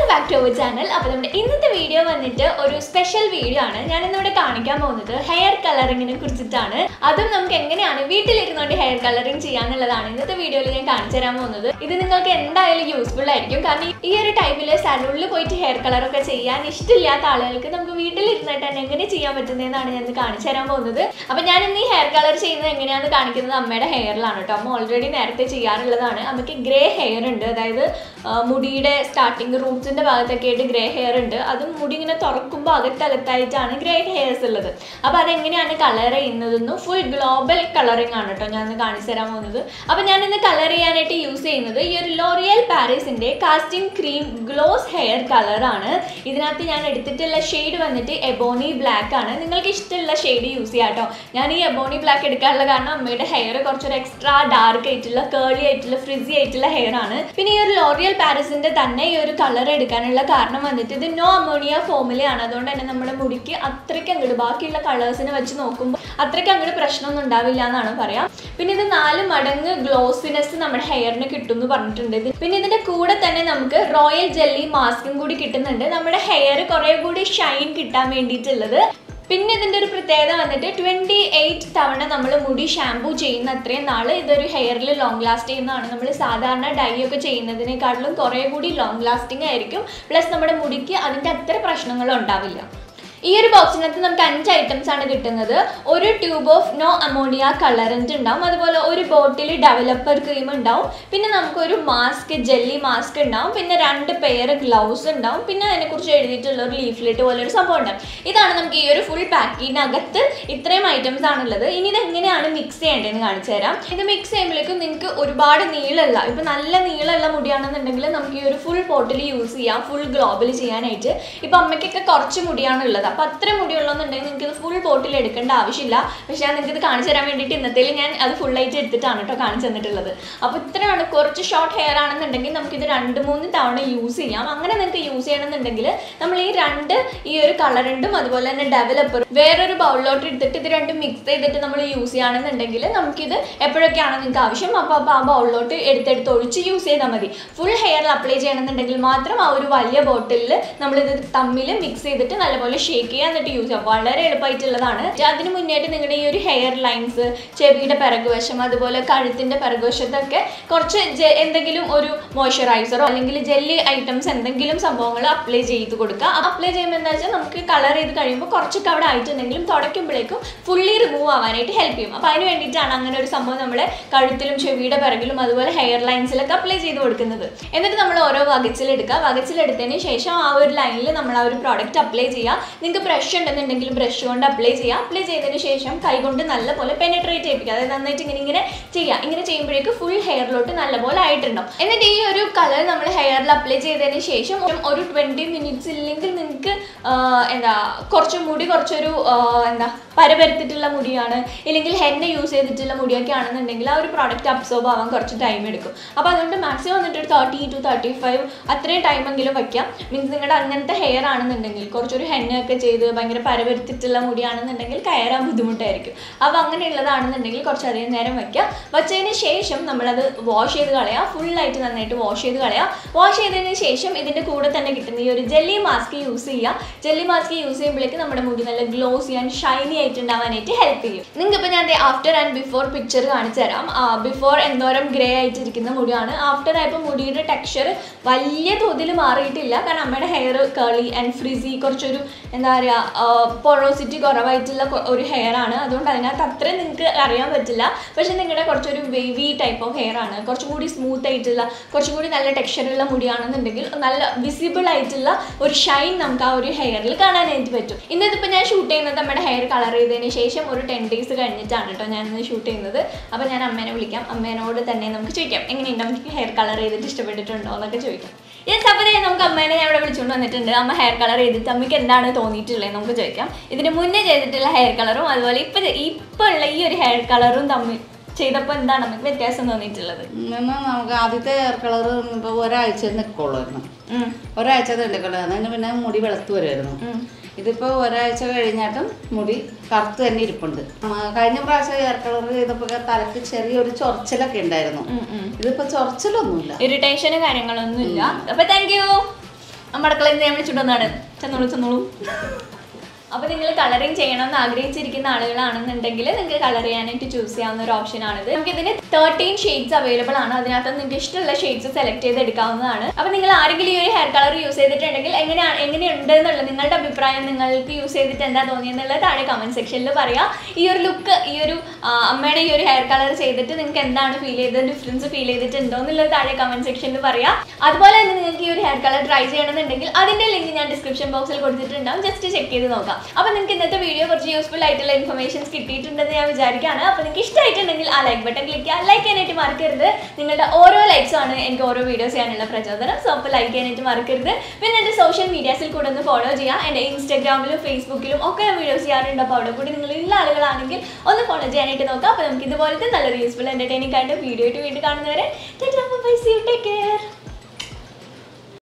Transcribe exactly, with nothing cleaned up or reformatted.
Welcome back to our channel. അപ്പോൾ നമ്മുടെ ഇന്നത്തെ വീഡിയോ വന്നിട്ട് ഒരു സ്പെഷ്യൽ വീഡിയോ ആണ്. ഞാൻ ഇന്നിവിടെ കാണിക്കാൻ പോകുന്നത് ഹെയർ കളറിങ്ങിനെ കുറിച്ചിട്ടാണ്. അതും നമുക്ക് എങ്ങനെയാണ് വീട്ടിലിരുന്നുകൊണ്ട് ഹെയർ കളറിങ് ചെയ്യാന്നുള്ളതാണ് ഇന്നത്തെ വീഡിയോയിൽ ഞാൻ കാണിച്ചു തരാൻ പോകുന്നത്. ഇത് നിങ്ങൾക്ക് എന്തായാലും യൂസ്ഫുൾ ആയിരിക്കും. കാരണം ഈ ഒരു ടൈമിൽ സലൂണിൽ പോയിട്ട് ഹെയർ കളറൊക്കെ ചെയ്യാൻ ഇഷ്ടമില്ലാത്ത ആളുകൾക്ക് നമുക്ക് വീട്ടിലിരുന്നിട്ട് തന്നെ എങ്ങനെ ചെയ്യാൻ പറ്റുന്നതെന്നാണ് ഞാൻ കാണിച്ചു തരാൻ പോകുന്നത്. അപ്പോൾ ഞാൻ ഇന്ന് ഈ ഹെയർ കളർ ചെയ്യുന്നത് എങ്ങനെയാണെന്ന് കാണിക്കുന്നത് അമ്മയുടെ ഹെയറിലാണ് കേട്ടോ. അമ്മ ഓൾറെഡി നേരത്തെ ചെയ്യാറുള്ളതാണ്. അമ്മയ്ക്ക് ഗ്രേ ഹെയർ ഉണ്ട്, അതായത് മുടിയുടെ സ്റ്റാർട്ടിങ് റൂട്ട്സിൻ്റെ ഭാഗത്തൊക്കെ ആയിട്ട് ഗ്രേ ഹെയർ ഉണ്ട്. അതും മുടി ഇങ്ങനെ തുറക്കുമ്പോൾ അകത്തകത്തായിട്ടാണ് ഗ്രേ ഹെയർസ് ഉള്ളത്. അപ്പോൾ അതെങ്ങനെയാണ് കളർ ചെയ്യുന്നതെന്നും ഫുൾ ഗ്ലോബൽ കളറിങ് ആണ് കേട്ടോ ഞാൻ ഇന്ന് കാണിച്ചു തരാൻ പോകുന്നത്. അപ്പോൾ ഞാൻ ഇന്ന് കളർ ചെയ്യാനായിട്ട് യൂസ് ചെയ്യുന്നത് ഈ ഒരു ലോറിയൽ പാരീസിൻ്റെ കാസ്റ്റിംഗ് ക്രീം ഗ്ലോസ് ഹെയർ കളറാണ്. ഇതിനകത്ത് ഞാൻ എടുത്തിട്ടുള്ള ഷെയ്ഡ് വന്നിട്ട് എബോണി ബ്ലാക്ക് ആണ്. നിങ്ങൾക്ക് ഇഷ്ടമുള്ള ഷെയ്ഡ് യൂസ് ചെയ്യാം കേട്ടോ. ഞാൻ ഈ എബോണി ബ്ലാക്ക് എടുക്കാനുള്ള കാരണം അമ്മയുടെ ഹെയർ കുറച്ചൊരു എക്സ്ട്രാ ഡാർക്ക് ആയിട്ടുള്ള കേളി ആയിട്ടുള്ള ഫ്രിസി ആയിട്ടുള്ള ഹെയർ ആണ്. പിന്നെ ഈ ഒരു ലോറിയൽ പാരീസിൻ്റെ തന്നെ ഈ ഒരു കളർ എടുക്കാനുള്ള കാരണം വന്നിട്ട് ഇത് നോ അമോണിയ ഫോമിലാണ്. അതുകൊണ്ട് തന്നെ നമ്മുടെ മുടിക്ക് അത്രയ്ക്ക് അങ്ങോട്ട് ബാക്കിയുള്ള കളേഴ്സിനെ വെച്ച് നോക്കുമ്പോൾ അത്രയ്ക്ക് അങ്ങോട്ട് പ്രശ്നമൊന്നും ഉണ്ടാവില്ല എന്നാണ് പറയാം. പിന്നെ ഇത് നാല് മടങ്ങ് ഗ്ലോസിനെസ് നമ്മുടെ ഹെയറിന് കിട്ടും എന്ന് പറഞ്ഞിട്ടുണ്ട്. പിന്നെ ഇതിൻ്റെ കൂടെ തന്നെ നമുക്ക് റോയൽ ജെല്ലി മാസ്കും കൂടി കിട്ടുന്നുണ്ട്, നമ്മുടെ ഹെയർ കുറേ കൂടി ഷൈൻ കിട്ടാൻ വേണ്ടിയിട്ടുള്ളത്. പിന്നെ ഇതിൻ്റെ ഒരു പ്രത്യേകത വന്നിട്ട് ട്വൻറ്റി എയ്റ്റ് തവണ നമ്മൾ മുടി ഷാമ്പൂ ചെയ്യുന്ന അത്രയും നാൾ ഇതൊരു ഹെയറിൽ ലോങ് ലാസ്റ്റ് ചെയ്യുന്നതാണ്. നമ്മൾ സാധാരണ ഡൈ ഒക്കെ ചെയ്യുന്നതിനേക്കാളും കുറേ കൂടി ലോങ് ലാസ്റ്റിംഗ് ആയിരിക്കും. പ്ലസ് നമ്മുടെ മുടിക്ക് അതിൻ്റെ അത്ര പ്രശ്നങ്ങളും ഉണ്ടാവില്ല. ഈ ഒരു ബോക്സിനകത്ത് നമുക്ക് അഞ്ച് ഐറ്റംസ് ആണ് കിട്ടുന്നത്. ഒരു tube of no ammonia colourant ഉണ്ടാവും, അതുപോലെ ഒരു ബോട്ടിൽ ഡെവലപ്പർ ക്രീം ഉണ്ടാവും, പിന്നെ നമുക്കൊരു മാസ്ക് ജെല്ലി മാസ്ക് ഉണ്ടാവും, പിന്നെ രണ്ട് പെയർ ഗ്ലൗസ് ഉണ്ടാവും, പിന്നെ അതിനെക്കുറിച്ച് എഴുതിയിട്ടുള്ള ഒരു ലീഫ്ലെറ്റ് പോലെ ഒരു സംഭവം ഉണ്ടാവും. ഇതാണ് നമുക്ക് ഈ ഒരു ഫുൾ പാക്കിനകത്ത് ഇത്രയും ഐറ്റംസ് ആണുള്ളത്. ഇനി ഇത് എങ്ങനെയാണ് മിക്സ് ചെയ്യേണ്ടതെന്ന് കാണിച്ചു തരാം. ഇത് മിക്സ് ചെയ്യുമ്പോഴേക്കും നിങ്ങൾക്ക് ഒരുപാട് നീളമുള്ള, ഇപ്പം നല്ല നീളമുള്ള മുടിയാണെന്നുണ്ടെങ്കിൽ നമുക്ക് ഈ ഒരു ഫുൾ പോട്ടിൽ യൂസ് ചെയ്യാം ഫുൾ ഗ്ലോബൽ ചെയ്യാനായിട്ട്. ഇപ്പം അമ്മയ്ക്കൊക്കെ കുറച്ച് മുടിയാണുള്ളത്, അപ്പോൾ അത്ര മുടിയുള്ളതെന്നുണ്ടെങ്കിൽ നിങ്ങൾക്ക് ഇത് ഫുൾ ബോട്ടിൽ എടുക്കേണ്ട ആവശ്യമില്ല. പക്ഷേ ഞാൻ നിങ്ങൾക്ക് ഇത് കാണിച്ചു തരാൻ വേണ്ടിയിട്ട് ഇന്നത്തേൽ ഞാൻ അത് ഫുള്ളായിട്ട് എടുത്തിട്ടാണ് കേട്ടോ കാണിച്ചു തന്നിട്ടുള്ളത്. അപ്പോൾ ഇത്രയാണ്. കുറച്ച് ഷോർട്ട് ഹെയർ ആണെന്നുണ്ടെങ്കിൽ നമുക്കിത് രണ്ട് മൂന്ന് തവണ യൂസ് ചെയ്യാം. അങ്ങനെ നിങ്ങൾക്ക് യൂസ് ചെയ്യണമെന്നുണ്ടെങ്കിൽ നമ്മൾ ഈ രണ്ട് ഈ ഒരു കളറുണ്ടും അതുപോലെ തന്നെ ഡെവലപ്പറും വേറൊരു ബൗളിലോട്ട് എടുത്തിട്ട് ഇത് രണ്ടും മിക്സ് ചെയ്തിട്ട് നമ്മൾ യൂസ് ചെയ്യുകയാണെന്നുണ്ടെങ്കിൽ നമുക്കിത് എപ്പോഴൊക്കെയാണ് നിങ്ങൾക്ക് ആവശ്യം അപ്പോൾ അപ്പോൾ ആ ബൗളിലോട്ട് എടുത്തെടുത്ത് ഒഴിച്ച് യൂസ് ചെയ്താൽ മതി. ഫുൾ ഹെയറിൽ അപ്ലൈ ചെയ്യണമെന്നുണ്ടെങ്കിൽ മാത്രം ആ ഒരു വലിയ ബോട്ടിലിൽ നമ്മളിത് തമ്മിൽ മിക്സ് ചെയ്തിട്ട് നല്ലപോലെ ഷേക്ക് ചെയ്യുക, എന്നിട്ട് യൂസ് ചെയ്യാം. വളരെ എളുപ്പമായിട്ടുള്ളതാണ്. അതിന് മുന്നേറ്റ് നിങ്ങളുടെ ഈ ഒരു ഹെയർ ലൈൻസ്, ചെവിയുടെ പിറകുവശം, അതുപോലെ കഴുത്തിൻ്റെ പിറകുവശത്തൊക്കെ കുറച്ച് എന്തെങ്കിലും ഒരു മോയ്സ്ചറൈസറോ അല്ലെങ്കിൽ ജെല്ലി ഐറ്റംസ് എന്തെങ്കിലും സംഭവങ്ങൾ അപ്ലൈ ചെയ്ത് കൊടുക്കുക. അപ്ലൈ ചെയ്യുമ്പോൾ എന്താ വെച്ചാൽ നമുക്ക് കളർ ചെയ്ത് കഴിയുമ്പോൾ കുറച്ചൊക്കെ അവിടെ ആയിട്ടുണ്ടെങ്കിലും തുടയ്ക്കുമ്പോഴേക്കും ഫുള്ളി റിമൂവ് ആവാനായിട്ട് ഹെൽപ്പ് ചെയ്യും. അപ്പോൾ അതിന് വേണ്ടിയിട്ടാണ് അങ്ങനെ ഒരു സംഭവം നമ്മൾ കഴുത്തിലും ചെവിയുടെ പിറകിലും അതുപോലെ ഹെയർ ലൈൻസിലൊക്കെ അപ്ലൈ ചെയ്ത് കൊടുക്കുന്നത്. എന്നിട്ട് നമ്മൾ ഓരോ വകച്ചിലെടുക്കുക. വകച്ചിലെടുത്തതിന് ശേഷം ആ ഒരു ലൈനിൽ നമ്മൾ ആ ഒരു പ്രോഡക്റ്റ് അപ്ലൈ ചെയ്യുക. നിങ്ങൾക്ക് ബ്രഷ് ഉണ്ടെന്നുണ്ടെങ്കിൽ ബ്രഷ് കൊണ്ട് അപ്ലൈ ചെയ്യുക. അപ്ലൈ ചെയ്തതിന് ശേഷം കൈകൊണ്ട് നല്ലപോലെ പെനെട്രേറ്റ് ചെയ്യിപ്പിക്കുക. അതായത് നന്നായിട്ട് ഇങ്ങനെ ഇങ്ങനെ ചെയ്യുക. ഇങ്ങനെ ചെയ്യുമ്പോഴേക്ക് ഫുൾ ഹെയറിലോട്ട് നല്ലപോലെ ആയിട്ടുണ്ടാവും. എന്നിട്ട് ഈ ഒരു കളർ നമ്മൾ ഹെയറിൽ അപ്ലൈ ചെയ്തതിന് ശേഷം ഒരു ട്വൻറ്റി മിനിറ്റ്സ് ഇല്ലെങ്കിൽ നിങ്ങൾക്ക് എന്താ കുറച്ച് മുടി കുറച്ചൊരു എന്താ പരപരത്തിട്ടുള്ള മുടിയാണ്, ഇല്ലെങ്കിൽ ഹെന്ന യൂസ് ചെയ്തിട്ടുള്ള മുടിയൊക്കെ ആണെന്നുണ്ടെങ്കിൽ ആ ഒരു പ്രോഡക്റ്റ് അബ്സോർബ് ആവാൻ കുറച്ച് ടൈം എടുക്കും. അപ്പോൾ അതുകൊണ്ട് മാക്സിമം വന്നിട്ട് ഒരു തേർട്ടി ടു തേർട്ടി ഫൈവ് അത്രയും ടൈമെങ്കിലും വയ്ക്കാം. മീൻസ് നിങ്ങളുടെ അങ്ങനത്തെ ഹെയർ ആണെന്നുണ്ടെങ്കിൽ കുറച്ചൊരു ഹെന്നയൊക്കെ ചെയ്ത് ഭയങ്കര പരവരുത്തിട്ടുള്ള മുടിയാണെന്നുണ്ടെങ്കിൽ കയറാൻ ബുദ്ധിമുട്ടായിരിക്കും. അപ്പോൾ അങ്ങനെയുള്ളതാണെന്നുണ്ടെങ്കിൽ കുറച്ചധികം നേരം വയ്ക്കാം. വച്ചതിന് ശേഷം നമ്മളത് വാഷ് ചെയ്ത് കളയാം. ഫുള്ളായിട്ട് നന്നായിട്ട് വാഷ് ചെയ്ത് കളയാം. വാഷ് ചെയ്തതിന് ശേഷം ഇതിൻ്റെ കൂടെ തന്നെ കിട്ടുന്ന ഈ ഒരു ജെല്ലി മാസ്ക് യൂസ് ചെയ്യാം. ജെല്ലി മാസ്ക് യൂസ് ചെയ്യുമ്പോഴേക്ക് നമ്മുടെ മുടി നല്ല ഗ്ലോസി ആൻഡ് ഷൈനി ആയിട്ടുണ്ടാവാനായിട്ട് ഹെൽപ്പ് ചെയ്യും. നിങ്ങൾക്കിപ്പോൾ ഞാൻ ആഫ്റ്റർ ആൻഡ് ബിഫോർ പിക്ചർ കാണിച്ചു തരാം. ബിഫോർ എന്തോരം ഗ്രേ ആയിട്ടിരിക്കുന്ന മുടിയാണ്. ആഫ്റ്റർ ആയപ്പോൾ മുടിയുടെ ടെക്സ്ചർ വലിയ തോതിൽ മാറിയിട്ടില്ല. കാരണം അമ്മയുടെ ഹെയർ കേളി ആൻഡ് ഫ്രിസി, കുറച്ചൊരു എന്താ പറയുക പൊറോസിറ്റി കുറവായിട്ടുള്ള ഒരു ഹെയർ ആണ്. അതുകൊണ്ട് അതിനകത്ത് അത്രയും നിങ്ങൾക്ക് അറിയാൻ പറ്റില്ല. പക്ഷെ നിങ്ങളുടെ കുറച്ചൊരു വേവി ടൈപ്പ് ഓഫ് ഹെയർ ആണ്, കുറച്ചും കൂടി സ്മൂത്ത് ആയിട്ടുള്ള കുറച്ചും കൂടി നല്ല ടെക്സ്ചറുള്ള മുടിയാണെന്നുണ്ടെങ്കിൽ നല്ല വിസിബിൾ ആയിട്ടുള്ള ഒരു ഷൈൻ നമുക്ക് ആ ഒരു ഹെയറിൽ കാണാനായിട്ട് പറ്റും. ഇന്നിപ്പോൾ ഞാൻ ഷൂട്ട് ചെയ്യുന്നത് നമ്മുടെ ഹെയർ കളർ ചെയ്തതിന് ശേഷം ഒരു ടെൻ ഡേയ്സ് കഴിഞ്ഞിട്ടാണ് കേട്ടോ ഞാനിന്ന് ഷൂട്ട് ചെയ്യുന്നത്. അപ്പോൾ ഞാൻ അമ്മേനെ വിളിക്കാം. അമ്മേനോട് തന്നെ നമുക്ക് ചോദിക്കാം എങ്ങനെയുണ്ട് നമുക്ക് ഹെയർ കളർ ചെയ്തിട്ട് ഇഷ്ടപ്പെട്ടിട്ടുണ്ടോ എന്നൊക്കെ ചോദിക്കാം. യെസ്, അപ്പോൾ നമുക്ക് അമ്മേനെ ഞാൻ ഇവിടെ വിളിച്ചുകൊണ്ട് വന്നിട്ടുണ്ട്. അമ്മ ഹെയർ കളർ ചെയ്തിട്ട് അമ്മയ്ക്ക് എന്താണ് തോന്നിയിട്ടുള്ളത് നമുക്ക് ചോദിക്കാം. ഇതിന് മുന്നേ ചെയ്തിട്ടുള്ള ഹെയർ കളറും അതുപോലെ ഇപ്പം ഇപ്പോൾ ഉള്ള ഈ ഒരു ഹെയർ കളറും തമ്മിൽ ചെയ്തപ്പോൾ എന്താണ് നമുക്ക് വ്യത്യാസം തോന്നിയിട്ടുള്ളത്? നമുക്ക് ആദ്യത്തെ ഹെയർ കളർ ഇപ്പോൾ ഒരാഴ്ച നിൽക്കുള്ളായിരുന്നു. ഒരാഴ്ച തെണ്ടിക്കളായിരുന്നു. അതിന് പിന്നെ മുടി വെളുത്തു വരുമായിരുന്നു. ഇതിപ്പോൾ ഒരാഴ്ച കഴിഞ്ഞിട്ടും മുടി കറുത്ത് തന്നെ ഇരിപ്പുണ്ട്. കഴിഞ്ഞ പ്രാവശ്യം ഹെയർ കളർ ചെയ്തപ്പോൾ തലക്ക് ചെറിയൊരു ചൊറച്ചിലൊക്കെ ഉണ്ടായിരുന്നു. ഇതിപ്പോൾ ചൊറച്ചിലൊന്നുമില്ല, ഇറിറ്റേഷനും കാര്യങ്ങളൊന്നും ഇല്ല. അപ്പോൾ താങ്ക് യു. നമ്മുടെ അടുക്കളയിൽ നിന്ന് ഞാൻ വിളിച്ചിട്ടുണ്ടെന്നാണ്. ചെന്നോളൂ ചെന്നോളൂ. അപ്പോൾ നിങ്ങൾ കളറിങ് ചെയ്യണം എന്ന് ആഗ്രഹിച്ചിരിക്കുന്ന ആളുകളാണെന്നുണ്ടെങ്കിൽ നിങ്ങൾക്ക് കളർ ചെയ്യാനായിട്ട് ചൂസ് ചെയ്യാവുന്ന ഒരു ഓപ്ഷനാണിത്. നമുക്ക് ഇതിന് തേർട്ടീൻ ഷെയ്ഡ്സ് അവൈലബിൾ ആണ്. അതിനകത്ത് നിങ്ങൾക്ക് ഇഷ്ടമുള്ള ഷെയ്ഡ്സ് സെലക്ട് ചെയ്ത് എടുക്കാവുന്നതാണ്. അപ്പോൾ നിങ്ങൾ ആരെങ്കിലും ഈ ഒരു ഹെയർ കളർ യൂസ് ചെയ്തിട്ടുണ്ടെങ്കിൽ എങ്ങനെയാണ് എങ്ങനെയുണ്ട് എന്നുള്ളത് നിങ്ങളുടെ അഭിപ്രായം, നിങ്ങൾക്ക് യൂസ് ചെയ്തിട്ട് എന്താ തോന്നിയെന്നുള്ളത് താഴെ കമൻറ്റ് സെക്ഷനിൽ പറയാം. ഈ ഒരു ലുക്ക്, ഈ ഒരു അമ്മയുടെ ഈ ഒരു ഹെയർ കളർ ചെയ്തിട്ട് നിങ്ങൾക്ക് എന്താണ് ഫീൽ ചെയ്തത്, ഡിഫറൻസ് ഫീൽ ചെയ്തിട്ടുണ്ടോ എന്നുള്ളത് താഴെ കമൻറ്റ് സെക്ഷനിൽ പറയാം. അതുപോലെ തന്നെ നിങ്ങൾക്ക് ഈ ഒരു ഹെയർ കളർ ട്രൈ ചെയ്യണമെന്നുണ്ടെങ്കിൽ അതിൻ്റെ ലിങ്ക് ഞാൻ ഡിസ്ക്രിപ്ഷൻ ബോക്സിൽ കൊടുത്തിട്ടുണ്ടാവും. ജസ്റ്റ് ചെക്ക് ചെയ്ത് നോക്കാം. അപ്പോൾ നിങ്ങൾക്ക് ഇന്നത്തെ വീഡിയോ കുറച്ച് യൂസ്ഫുൾ ആയിട്ടുള്ള ഇൻഫർമേഷൻസ് കിട്ടിയിട്ടുണ്ടെന്ന് ഞാൻ വിചാരിക്കുകയാണ്. അപ്പോൾ നിങ്ങൾക്ക് ഇഷ്ടമായിട്ടുണ്ടെങ്കിൽ ആ ലൈക്ക് ബട്ടൺ ക്ലിക്ക് ചെയ്യുക. ലൈക്ക് ചെയ്യാനായിട്ട് മറക്കരുത്. നിങ്ങളുടെ ഓരോ ലൈക്സും ആണ് എനിക്ക് ഓരോ വീഡിയോസ് ചെയ്യാനുള്ള പ്രചോദനം. സോ അപ്പോൾ ലൈക്ക് ചെയ്യാനായിട്ട് മറക്കരുത്. പിന്നെ എൻ്റെ സോഷ്യൽ മീഡിയാസിൽ കൂടെ ഒന്ന് ഫോളോ ചെയ്യുക. എൻ്റെ ഇൻസ്റ്റാഗ്രാമിലും ഫേസ്ബുക്കിലും ഒക്കെ ഞാൻ വീഡിയോസ് ചെയ്യാറുണ്ട്. അപ്പോൾ അവിടെ കൂടി നിങ്ങൾ ഉള്ള ആളുകളാണെങ്കിൽ ഒന്ന് ഫോളോ ചെയ്യാനായിട്ട് നോക്കാം. അപ്പോൾ നമുക്ക് ഇതുപോലത്തെ നല്ലൊരു യൂസ്ഫുൾ എൻ്റർടൈനിങ് ആയിട്ട് വീഡിയോ ആയിട്ട് വീണ്ടും കാണുന്നവരെ ടേക്ക് കെയർ.